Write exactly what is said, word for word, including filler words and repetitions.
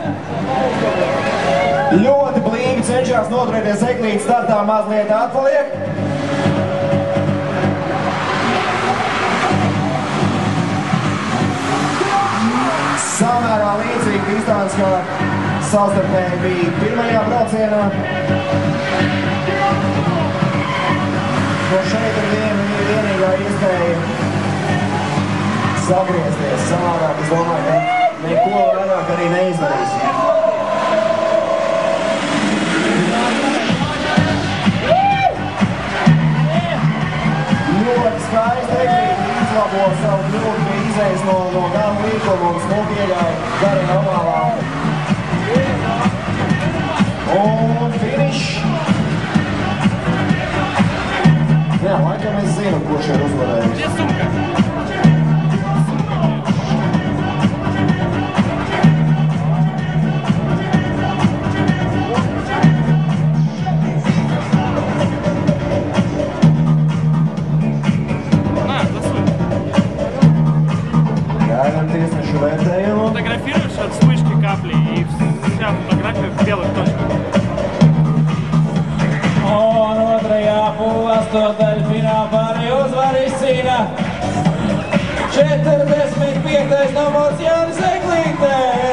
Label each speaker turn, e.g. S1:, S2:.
S1: Ļoti blīgi cenšas noturēties Eglītes startā, mazliet atpaliek. Samērā līdzīgi distance, kā savstarpēji bija pirmajā braucienā. No šeit ir viena vienīgā iespēja sagriezties. Savādāk, es domāju, ka neko vairāk arī neizdarīs. Ļoti skaisti Eglīte izlabo savu kļūdu, ka izējas no, no gala līkuma un smuki iegāja garajā ovālā. Un finišs. Jā, laikam es zinu, kurš ir uzvarējis. Gaidām tiesnešu vērtējumu.
S2: Фотографируешь от вспышки капли и вся фотография в белых точках.
S3: Un otrajā astotdaļfinālā uzvaru izcīna četrdesmit piektais numurs Jānis Eglīte.